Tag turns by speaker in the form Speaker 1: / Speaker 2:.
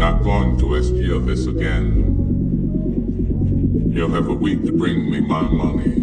Speaker 1: not going to steal this again. You'll have a week to bring me my money.